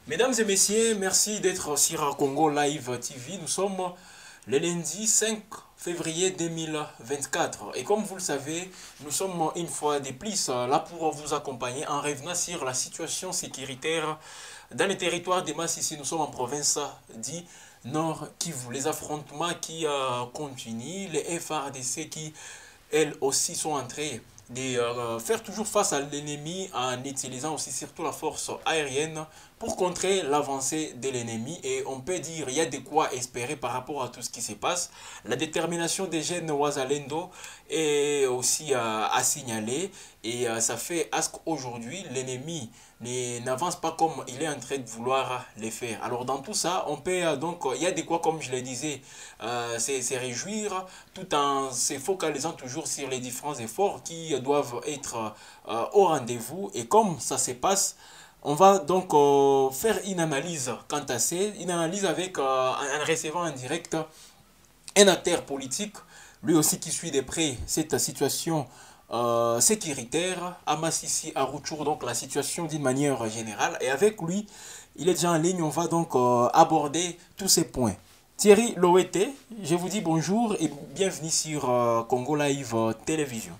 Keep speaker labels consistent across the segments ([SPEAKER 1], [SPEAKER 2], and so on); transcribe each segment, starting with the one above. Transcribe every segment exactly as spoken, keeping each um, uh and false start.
[SPEAKER 1] Mesdames et messieurs, merci d'être sur Congo Live T V. Nous sommes le lundi cinq février deux mille vingt-quatre. Et comme vous le savez, nous sommes une fois de plus là pour vous accompagner en revenant sur la situation sécuritaire dans les territoires de Massissi. Nous sommes en province dit Nord Kivu. Les affrontements qui euh, continuent, les F R D C qui, elles aussi, sont entrées de euh, faire toujours face à l'ennemi en utilisant aussi surtout la force aérienne pour contrer l'avancée de l'ennemi. Et on peut dire il y a de quoi espérer par rapport à tout ce qui se passe. La détermination des jeunes Wazalendo est aussi euh, à signaler et euh, ça fait à ce qu'aujourd'hui l'ennemi n'avance pas comme il est en train de vouloir les faire. Alors dans tout ça, on peut euh, donc, il y a de quoi, comme je le disais, euh, se réjouir tout en se focalisant toujours sur les différents efforts qui doivent être euh, au rendez-vous. Et comme ça se passe, on va donc euh, faire une analyse quant à ça, une analyse avec, euh, en recevant en direct un acteur politique, lui aussi qui suit de près cette situation euh, sécuritaire à Massissi, à Rutshuru, donc la situation d'une manière générale. Et avec lui, il est déjà en ligne, on va donc euh, aborder tous ces points. Thierry Loete, je vous dis bonjour et bienvenue sur euh, Congo Live euh, Télévision.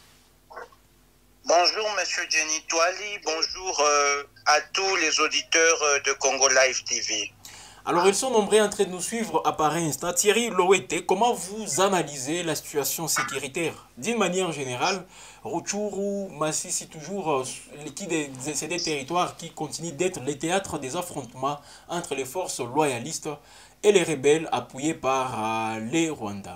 [SPEAKER 2] Bonjour Monsieur Jenny Toali, bonjour euh, à tous les auditeurs euh, de Congo Live T V.
[SPEAKER 1] Alors, ils sont nombreux en train de nous suivre à pareil instant. Thierry Loete, comment vous analysez la situation sécuritaire d'une manière générale? Rutshuru, Massissi, toujours, euh, c'est des territoires qui continuent d'être les théâtres des affrontements entre les forces loyalistes et les rebelles appuyés par euh, les Rwandais.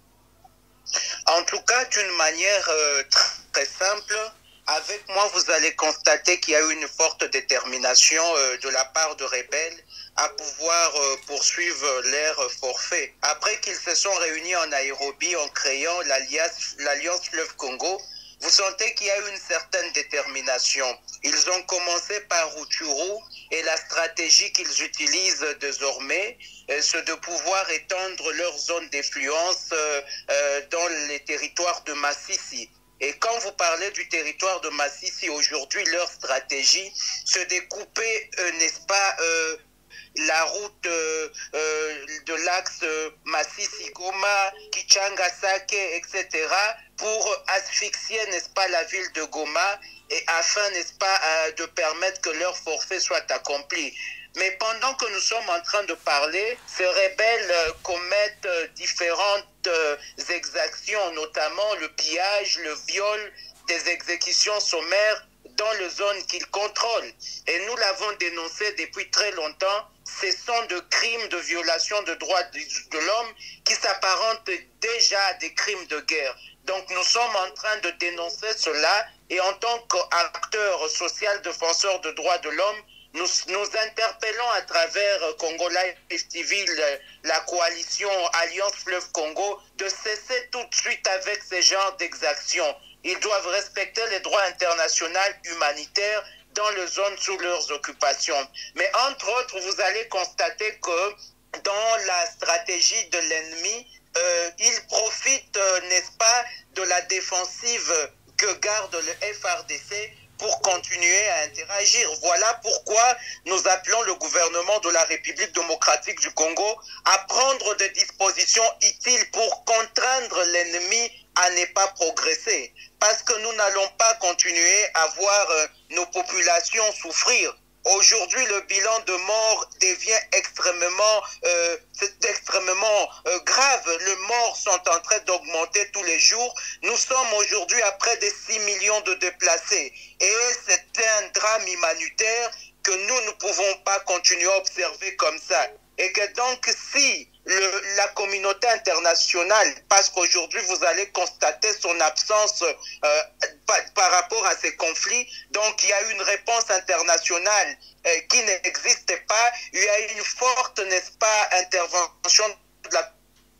[SPEAKER 2] En tout cas, d'une manière euh, très simple, avec moi, vous allez constater qu'il y a eu une forte détermination euh, de la part de rebelles à pouvoir euh, poursuivre leur forfait. Après qu'ils se sont réunis en Nairobi en créant l'Alliance Fleuve Congo, vous sentez qu'il y a eu une certaine détermination. Ils ont commencé par Rutshuru et la stratégie qu'ils utilisent désormais, euh, c'est de pouvoir étendre leur zone d'influence euh, euh, dans les territoires de Massissi. Et quand vous parlez du territoire de Massissi aujourd'hui, leur stratégie, c'est de couper, euh, n'est-ce pas, euh, la route euh, euh, de l'axe euh, Massissi-Goma, Kichanga-Sake, et cetera, pour asphyxier, n'est-ce pas, la ville de Goma, et afin, n'est-ce pas, euh, de permettre que leur forfait soit accompli. Mais pendant que nous sommes en train de parler, ces rebelles euh, commettent euh, différentes euh, exactions, notamment le pillage, le viol, des exécutions sommaires dans les zones qu'ils contrôlent. Et nous l'avons dénoncé depuis très longtemps. Ce sont de crimes de violation de droits de l'homme qui s'apparentent déjà à des crimes de guerre. Donc nous sommes en train de dénoncer cela et en tant qu'acteurs social défenseurs de droits de l'homme, nous, nous interpellons à travers Congo Live T V, la coalition Alliance Fleuve Congo, de cesser tout de suite avec ce genre d'exactions. Ils doivent respecter les droits internationaux humanitaires dans les zones sous leurs occupations. Mais entre autres, vous allez constater que dans la stratégie de l'ennemi, euh, il profite, euh, n'est-ce pas, de la défensive que garde le F R D C pour continuer à interagir. Voilà pourquoi nous appelons le gouvernement de la République démocratique du Congo à prendre des dispositions utiles pour contraindre l'ennemi à ne pas progresser. Parce que nous n'allons pas continuer à voir euh, nos populations souffrir. Aujourd'hui, le bilan de mort devient extrêmement, euh, extrêmement euh, grave. Les morts sont en train d'augmenter tous les jours. Nous sommes aujourd'hui à près de six millions de déplacés. Et c'est un drame humanitaire que nous ne pouvons pas continuer à observer comme ça. Et que donc, si le, la communauté internationale, parce qu'aujourd'hui vous allez constater son absence euh, par, par rapport à ces conflits, donc il y a une réponse internationale euh, qui n'existe pas, il y a une forte, n'est-ce pas, intervention de la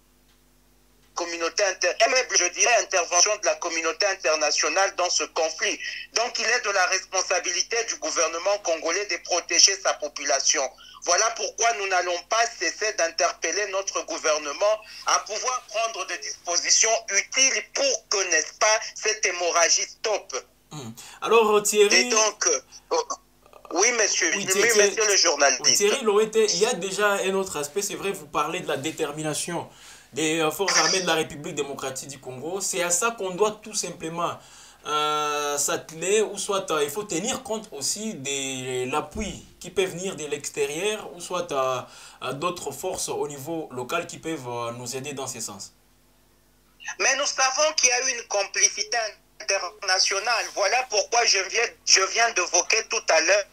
[SPEAKER 2] communauté inter... je dirais intervention de la communauté internationale dans ce conflit. Donc il est de la responsabilité du gouvernement congolais de protéger sa population. Voilà pourquoi nous n'allons pas cesser d'interpeller notre gouvernement à pouvoir prendre des dispositions utiles pour que, n'est-ce pas, cette hémorragie stoppe.
[SPEAKER 1] Hum. Alors Thierry,
[SPEAKER 2] Et donc, euh, Oui, monsieur,
[SPEAKER 1] Oui,
[SPEAKER 2] oui,
[SPEAKER 1] Thierry,
[SPEAKER 2] monsieur le
[SPEAKER 1] oui,
[SPEAKER 2] journaliste.
[SPEAKER 1] Thierry Loete, il y a déjà un autre aspect, c'est vrai, vous parlez de la détermination des euh, forces armées de la République démocratique du Congo. C'est à ça qu'on doit tout simplement euh, s'atteler, ou soit euh, il faut tenir compte aussi de l'appui qui peut venir de l'extérieur, ou soit euh, euh, d'autres forces au niveau local qui peuvent euh, nous aider dans ce sens.
[SPEAKER 2] Mais nous savons qu'il y a eu une complicité internationale. Voilà pourquoi je viens, je viens d'évoquer tout à l'heure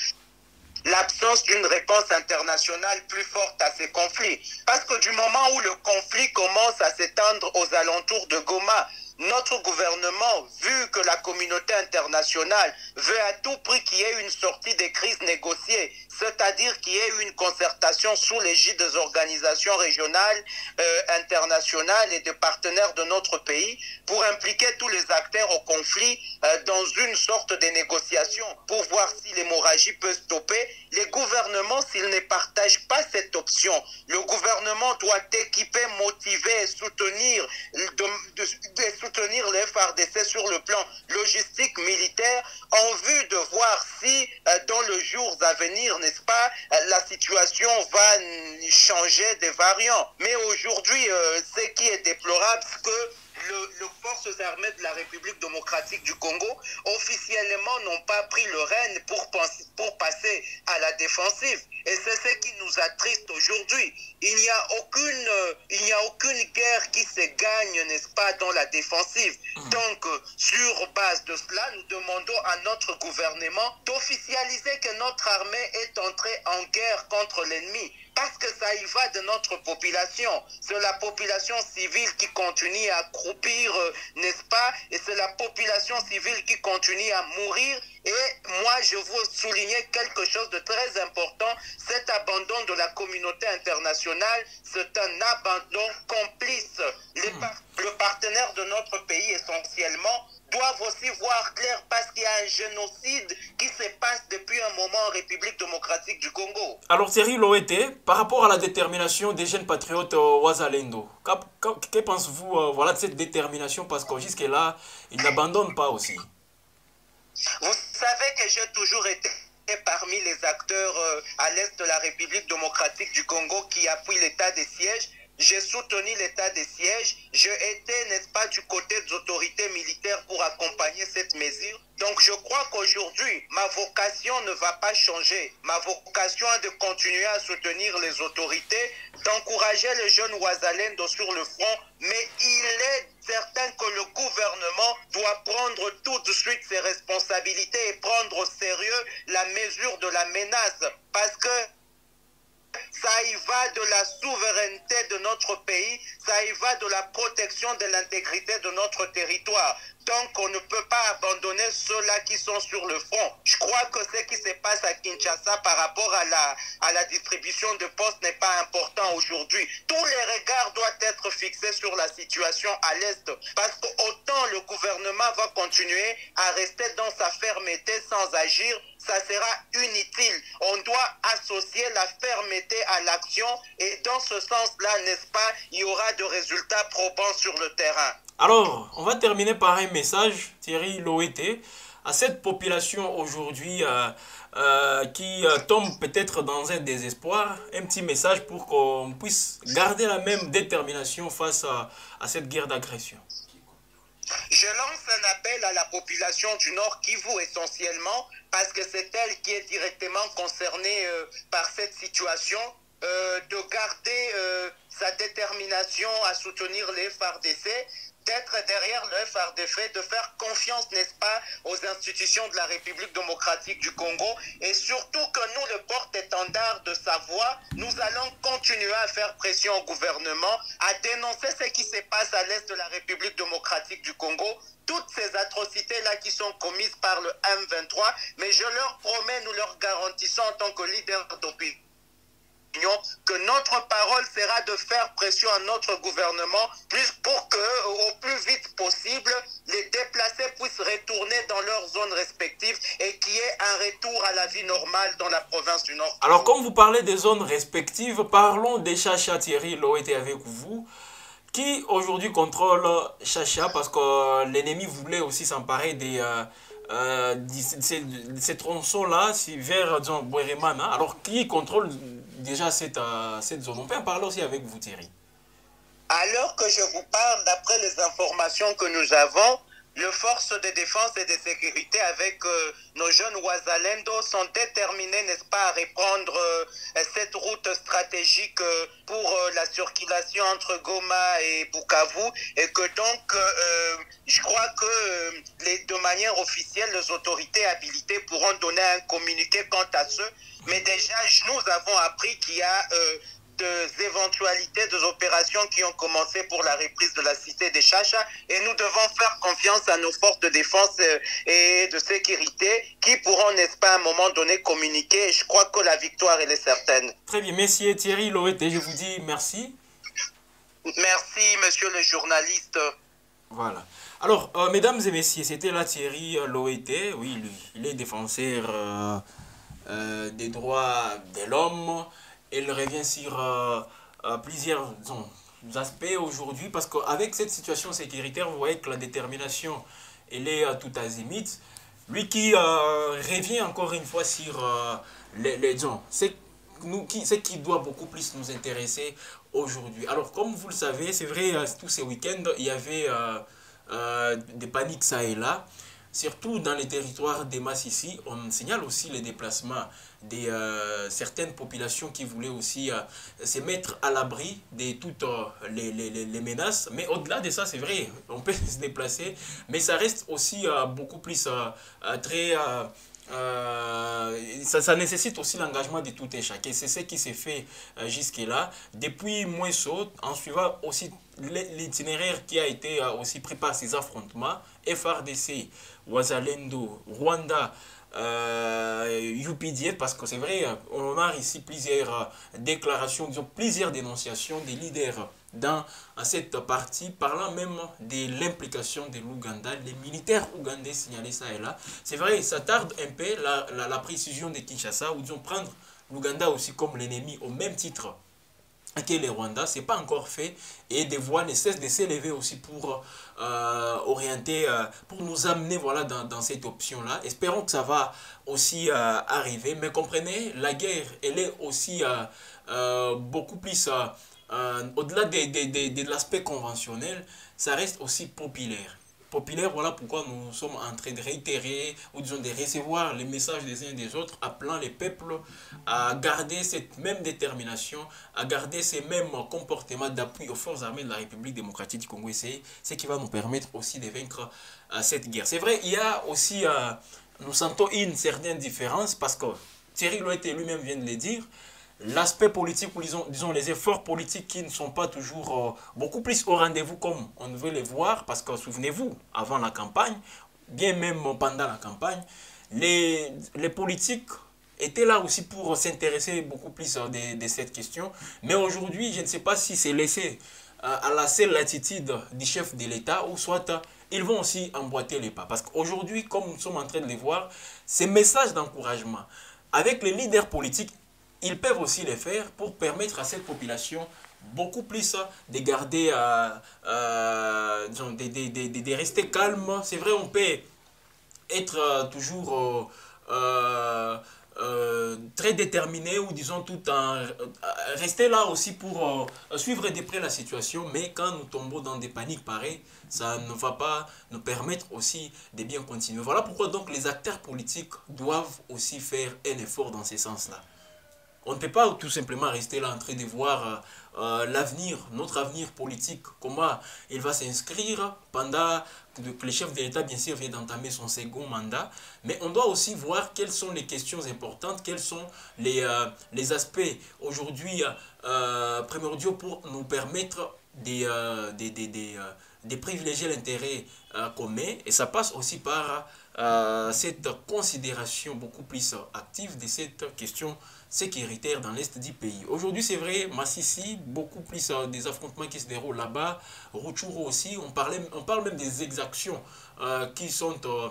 [SPEAKER 2] l'absence d'une réponse internationale plus forte à ces conflits. Parce que du moment où le conflit commence à s'étendre aux alentours de Goma, notre gouvernement, vu que la communauté internationale veut à tout prix qu'il y ait une sortie des crises négociées, c'est-à-dire qu'il y ait une concertation sous l'égide des organisations régionales, euh, internationales et des partenaires de notre pays, pour impliquer tous les acteurs au conflit euh, dans une sorte de négociation, pour voir si l'hémorragie peut stopper. Les gouvernements, s'ils ne partagent pas cette option, le gouvernement doit équiper, motiver, soutenir, de, de, de soutenir les F A R D C sur le plan logistique, militaire, en vue de voir si euh, dans les jours à venir, n'est-ce pas, euh, la situation va changer des variants. Mais aujourd'hui, euh, ce qui est déplorable, c'est que Le, les forces armées de la République démocratique du Congo officiellement n'ont pas pris le rêne pour, pour passer à la défensive. Et c'est ce qui nous attriste aujourd'hui. Il n'y a aucune, il n'y a aucune guerre qui se gagne, n'est-ce pas, dans la défensive. Donc, sur base de cela, nous demandons à notre gouvernement d'officialiser que notre armée est entrée en guerre contre l'ennemi. Parce que ça y va de notre population. C'est la population civile qui continue à croupir, euh, n'est-ce pas? Et c'est la population civile qui continue à mourir. Et moi, je veux souligner quelque chose de très important. Cet abandon de la communauté internationale, c'est un abandon complice. Les par le partenaire de notre pays, essentiellement, doivent aussi voir clair parce qu'il y a un génocide qui se passe depuis un moment en République démocratique du Congo.
[SPEAKER 1] Alors Thierry Loete, par rapport à la détermination des jeunes patriotes euh, Wazalendo, que, que, que pensez-vous euh, voilà, de cette détermination parce que jusque-là, ils n'abandonnent pas aussi?
[SPEAKER 2] Vous savez que j'ai toujours été parmi les acteurs euh, à l'est de la République démocratique du Congo qui appuient l'état des sièges. J'ai soutenu l'état des sièges. Je étais, n'est-ce pas, du côté des autorités militaires pour accompagner cette mesure. Donc je crois qu'aujourd'hui, ma vocation ne va pas changer. Ma vocation est de continuer à soutenir les autorités, d'encourager les jeunes Ouazalendo sur le front, mais il est certain que le gouvernement doit prendre tout de suite ses responsabilités et prendre au sérieux la mesure de la menace. Parce que ça y va de la souveraineté de notre pays, ça y va de la protection de l'intégrité de notre territoire. Donc on ne peut pas abandonner ceux-là qui sont sur le front. Je crois que ce qui se passe à Kinshasa par rapport à la, à la distribution de postes n'est pas important aujourd'hui. Tous les regards doivent être fixés sur la situation à l'Est. Parce qu'autant le gouvernement va continuer à rester dans sa fermeté sans agir, ça sera inutile. On doit associer la fermeté à l'action et dans ce sens-là, n'est-ce pas, il y aura de résultats probants sur le terrain.
[SPEAKER 1] Alors, on va terminer par un message, Thierry Loete, à cette population aujourd'hui euh, euh, qui euh, tombe peut-être dans un désespoir, un petit message pour qu'on puisse garder la même détermination face à, à cette guerre d'agression.
[SPEAKER 2] Je lance un appel à la population du Nord Kivu essentiellement parce que c'est elle qui est directement concernée euh, par cette situation, euh, de garder euh, sa détermination à soutenir les F A R D C, d'être derrière le F A R D C, de faire confiance, n'est-ce pas, aux institutions de la République démocratique du Congo et surtout que nous, le porte-étendard de sa voix, nous allons continuer à faire pression au gouvernement, à dénoncer ce qui se passe à l'est de la République démocratique du Congo, toutes ces atrocités-là qui sont commises par le M vingt-trois, mais je leur promets, nous leur garantissons en tant que leader d'opinion, que notre parole sera de faire pression à notre gouvernement plus pour que, au plus vite possible, les déplacés puissent retourner dans leurs zones respectives et qu'il y ait un retour à la vie normale dans la province du Nord.
[SPEAKER 1] Alors, comme vous parlez des zones respectives, parlons des Chacha. Thierry Loete avec vous, qui aujourd'hui contrôle Chacha parce que l'ennemi voulait aussi s'emparer des, euh, euh, ces, ces tronçons-là vers Bouéremana. Alors, qui contrôle déjà cette, euh, cette zone? On peut en parler aussi avec vous, Thierry.
[SPEAKER 2] Alors que je vous parle, d'après les informations que nous avons, les forces de défense et de sécurité avec euh, nos jeunes Ouazalendo sont déterminés, n'est-ce pas, à reprendre euh, cette route stratégique euh, pour euh, la circulation entre Goma et Bukavu, et que donc, euh, je crois que euh, les, de manière officielle, les autorités habilitées pourront donner un communiqué quant à ce. Mais déjà, nous avons appris qu'il y a euh, des éventualités, des opérations qui ont commencé pour la reprise de la cité de Chacha, et nous devons faire confiance à nos forces de défense et de sécurité qui pourront, n'est-ce pas, à un moment donné communiquer, et je crois que la victoire, elle est certaine.
[SPEAKER 1] Très bien, messieurs Thierry Loété, je vous dis merci.
[SPEAKER 2] Merci, monsieur le journaliste.
[SPEAKER 1] Voilà. Alors, euh, mesdames et messieurs, c'était là Thierry Loété, oui, lui, il est défenseur euh, euh, des droits de l'homme. Il revient sur euh, euh, plusieurs disons, aspects aujourd'hui, parce qu'avec cette situation sécuritaire, vous voyez que la détermination, elle est à tout azimut. Lui qui euh, revient encore une fois sur euh, les, les gens, c'est nous qui, ce qui doit beaucoup plus nous intéresser aujourd'hui. Alors, comme vous le savez, c'est vrai, euh, tous ces week-ends, il y avait euh, euh, des paniques ça et là. Surtout dans les territoires des masses ici, on signale aussi les déplacements de euh, certaines populations qui voulaient aussi euh, se mettre à l'abri de toutes euh, les, les, les menaces. Mais au-delà de ça, c'est vrai, on peut se déplacer, mais ça reste aussi euh, beaucoup plus euh, euh, très... Euh, euh, ça, ça nécessite aussi l'engagement de tout et chacun. C'est ce qui s'est fait euh, jusque-là. Depuis Mouesso, en suivant aussi l'itinéraire qui a été euh, aussi pris par ces affrontements, F R D C, Ouazalendo, Rwanda, euh, U P D F, parce que c'est vrai, on a ici plusieurs déclarations, disons plusieurs dénonciations des leaders dans cette partie, parlant même de l'implication de l'Ouganda, les militaires ougandais signalés ça et là. C'est vrai, ça tarde un peu la, la, la précision de Kinshasa, ou disons prendre l'Ouganda aussi comme l'ennemi au même titre que les Rwandais, c'est pas encore fait, et des voix ne cessent de s'élever aussi pour euh, orienter, euh, pour nous amener voilà, dans, dans cette option-là. Espérons que ça va aussi euh, arriver, mais comprenez, la guerre, elle est aussi euh, euh, beaucoup plus, euh, euh, au-delà de, de, de, de l'aspect conventionnel, ça reste aussi populaire. Populaire, voilà pourquoi nous sommes en train de réitérer, ou disons de recevoir les messages des uns et des autres, appelant les peuples à garder cette même détermination, à garder ces mêmes comportements d'appui aux forces armées de la République démocratique du Congo. C'est ce qui va nous permettre aussi de vaincre euh, cette guerre. C'est vrai, il y a aussi, euh, nous sentons une certaine différence, parce que Thierry Loété lui-même vient de le dire, l'aspect politique, ou disons, disons les efforts politiques qui ne sont pas toujours euh, beaucoup plus au rendez-vous comme on veut les voir, parce que souvenez-vous, avant la campagne, bien même pendant la campagne, les, les politiques étaient là aussi pour s'intéresser beaucoup plus euh, de, de cette question. Mais aujourd'hui, je ne sais pas si c'est laissé euh, à la seule latitude du chef de l'État, ou soit euh, ils vont aussi emboîter les pas. Parce qu'aujourd'hui, comme nous sommes en train de les voir, ces messages d'encouragement avec les leaders politiques, ils peuvent aussi les faire pour permettre à cette population beaucoup plus de garder, euh, euh, disons, de, de, de, de, rester calme. C'est vrai, on peut être euh, toujours euh, euh, très déterminé, ou disons tout en euh, rester là aussi pour euh, suivre de près la situation, mais quand nous tombons dans des paniques pareilles, ça ne va pas nous permettre aussi de bien continuer. Voilà pourquoi donc les acteurs politiques doivent aussi faire un effort dans ce sens-là. On ne peut pas tout simplement rester là en train de voir euh, l'avenir, notre avenir politique, comment il va s'inscrire pendant que le chef de l'État, bien sûr, vient d'entamer son second mandat. Mais on doit aussi voir quelles sont les questions importantes, quels sont les, euh, les aspects aujourd'hui euh, primordiaux pour nous permettre de, euh, de, de, de, euh, de privilégier l'intérêt euh, commun. Et ça passe aussi par euh, cette considération beaucoup plus active de cette question sécuritaire dans l'est du pays. Aujourd'hui, c'est vrai, Massissi, beaucoup plus euh, des affrontements qui se déroulent là-bas, Rutshuru aussi, on, parlait, on parle même des exactions euh, qui sont euh,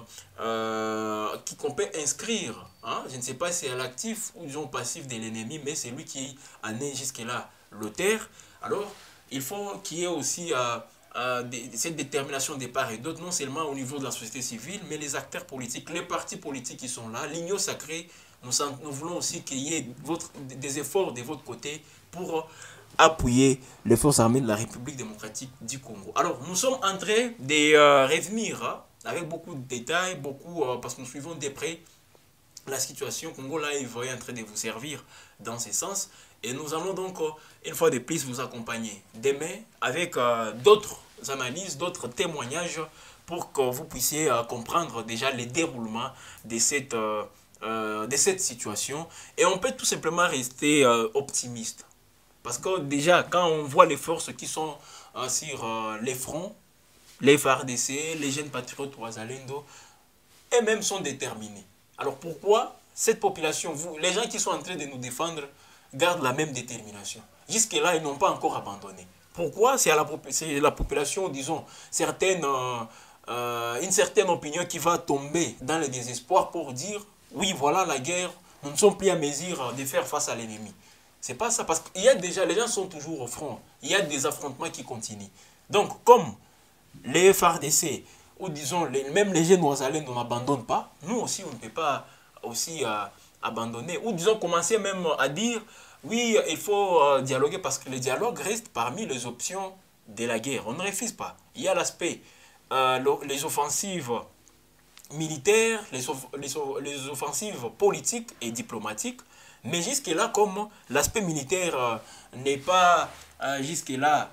[SPEAKER 1] euh, qui qu'on peut inscrire. Hein? Je ne sais pas si c'est à l'actif ou disons passif de l'ennemi, mais c'est lui qui en est jusque-là l'auteur. Alors, il faut qu'il y ait aussi euh, euh, de, cette détermination des parts et d'autres, non seulement au niveau de la société civile, mais les acteurs politiques, les partis politiques qui sont là, l'Union sacrée, nous, nous voulons aussi qu'il y ait votre, des efforts de votre côté pour appuyer les forces armées de la République démocratique du Congo. Alors, nous sommes en train de euh, revenir hein, avec beaucoup de détails, beaucoup, euh, parce que nous suivons de près la situation. Congo Live est en train de vous servir dans ce sens. Et nous allons donc, euh, une fois de plus, vous accompagner demain avec euh, d'autres analyses, d'autres témoignages pour que vous puissiez euh, comprendre déjà les déroulements de cette, euh, euh, de cette situation. Et on peut tout simplement rester euh, optimiste. Parce que déjà, quand on voit les forces qui sont euh, sur euh, les fronts, les F A R D C, les jeunes patriotes Ouazalendo, eux-mêmes sont déterminés. Alors pourquoi cette population, vous, les gens qui sont en train de nous défendre, gardent la même détermination? Jusque-là, ils n'ont pas encore abandonné. Pourquoi? C'est la, la population, disons, certaines, euh, euh, une certaine opinion qui va tomber dans le désespoir pour dire, oui, voilà la guerre, nous ne sommes plus à mesure de faire face à l'ennemi. C'est pas ça, parce qu'il y a déjà, les gens sont toujours au front. Il y a des affrontements qui continuent. Donc, comme les F A R D C, ou disons, les, même les jeunes Ouazalais n'abandonnent pas, nous aussi, on ne peut pas aussi euh, abandonner. Ou disons, commencer même à dire, oui, il faut euh, dialoguer, parce que le dialogue reste parmi les options de la guerre. On ne refuse pas. Il y a l'aspect, euh, les offensives militaires, les, les, les offensives politiques et diplomatiques. Mais jusque-là, comme l'aspect militaire euh, n'est pas euh, jusque-là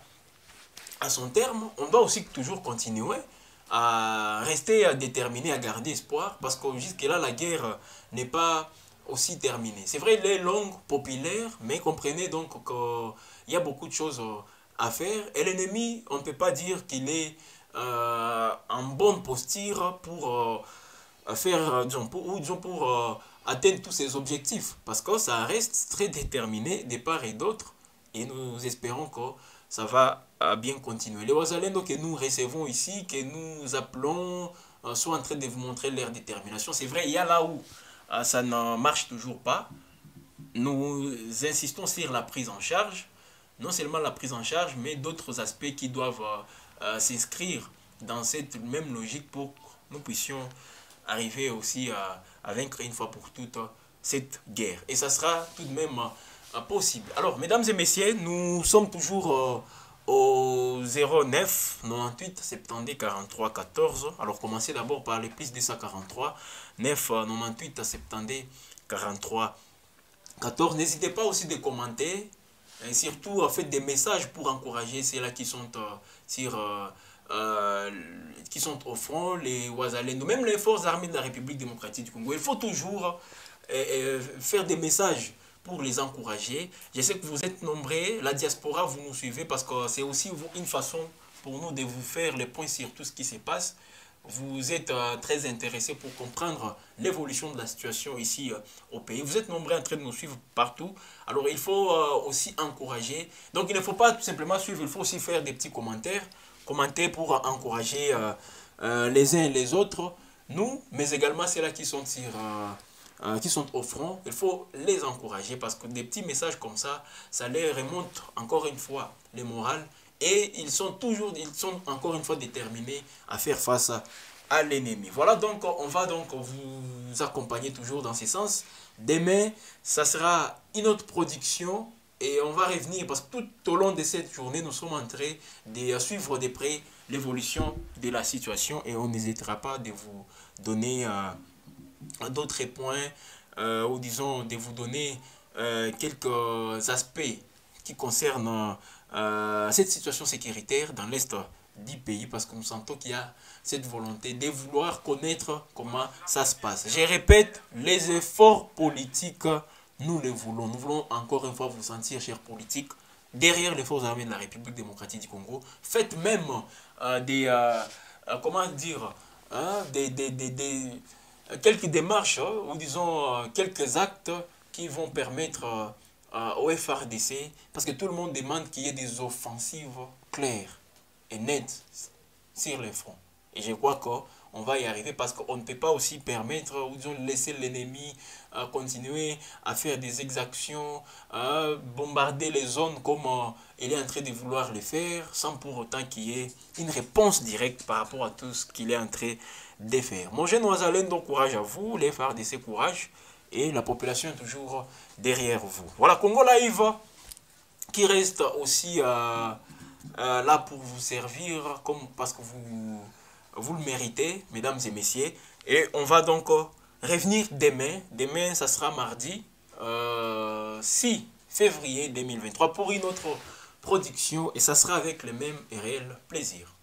[SPEAKER 1] à son terme, on doit aussi toujours continuer à rester déterminé, à garder espoir, parce que jusque-là, la guerre n'est pas aussi terminée. C'est vrai, elle est longue, populaire, mais comprenez donc qu'il y a beaucoup de choses à faire. Et l'ennemi, on ne peut pas dire qu'il est euh, en bonne posture pour euh, faire, disons, pour, ou disons, pour euh, atteindre tous ses objectifs, parce que ça reste très déterminé de part et d'autre, et nous espérons que ça va bien continuer. Les Ouazalendo que nous recevons ici, que nous appelons, euh, sont en train de vous montrer leur détermination. C'est vrai, il y a là où euh, ça ne marche toujours pas. Nous insistons sur la prise en charge, non seulement la prise en charge, mais d'autres aspects qui doivent euh, euh, s'inscrire dans cette même logique pour que nous puissions arriver aussi à, à vaincre une fois pour toutes cette guerre. Et ça sera tout de même euh, possible. Alors, mesdames et messieurs, nous sommes toujours euh, au zéro neuf quatre-vingt-huit soixante-dix quarante-trois quatorze. Alors, commencez d'abord par les plus deux cent quarante-trois neuf quatre-vingt-huit soixante-dix quarante-trois quatorze. N'hésitez pas aussi de commenter et surtout euh, faites des messages pour encourager ceux-là qui sont euh, sur... Euh, Euh, qui sont au front, les Ouazalendo, même les forces armées de la République démocratique du Congo. Il faut toujours euh, euh, faire des messages pour les encourager. Je sais que vous êtes nombreux, la diaspora, vous nous suivez parce que c'est aussi une façon pour nous de vous faire les points sur tout ce qui se passe. Vous êtes euh, très intéressés pour comprendre l'évolution de la situation ici euh, au pays. Vous êtes nombreux en train de nous suivre partout. Alors il faut euh, aussi encourager. Donc il ne faut pas tout simplement suivre, il faut aussi faire des petits commentaires. Commenter pour encourager euh, euh, les uns et les autres, nous, mais également ceux-là qui sont sur, euh, euh, qui sont au front. Il faut les encourager parce que des petits messages comme ça, ça les remonte encore une fois le moral et ils sont toujours, ils sont encore une fois déterminés à faire face à l'ennemi. Voilà, donc on va donc vous accompagner toujours dans ce sens. Demain, ça sera une autre production. Et on va revenir parce que tout au long de cette journée, nous sommes en train de suivre de près l'évolution de la situation et on n'hésitera pas de vous donner euh, d'autres points euh, ou disons de vous donner euh, quelques aspects qui concernent euh, cette situation sécuritaire dans l'est du pays parce que nous sentons qu'il y a cette volonté de vouloir connaître comment ça se passe. Je répète, les efforts politiques, nous le voulons. Nous voulons encore une fois vous sentir, chers politiques, derrière les forces armées de la République démocratique du Congo. Faites même euh, des, euh, euh, comment dire, hein, des, des, des, des, quelques démarches, hein, ou disons euh, quelques actes qui vont permettre euh, euh, au F A R D C, parce que tout le monde demande qu'il y ait des offensives claires et nettes sur les fronts. Et je crois on va y arriver parce qu'on ne peut pas aussi permettre ou disons laisser l'ennemi euh, continuer à faire des exactions, à bombarder les zones comme euh, il est en train de vouloir le faire sans pour autant qu'il y ait une réponse directe par rapport à tout ce qu'il est en train de faire. Mon jeune Ouazalène, donc courage à vous, les F A R D C courage et la population est toujours derrière vous. Voilà, Congo Live qui reste aussi euh, euh, là pour vous servir comme parce que vous, vous le méritez, mesdames et messieurs. Et on va donc euh, revenir demain. Demain, ça sera mardi euh, six février deux mille vingt-trois pour une autre production et ça sera avec le même et réel plaisir.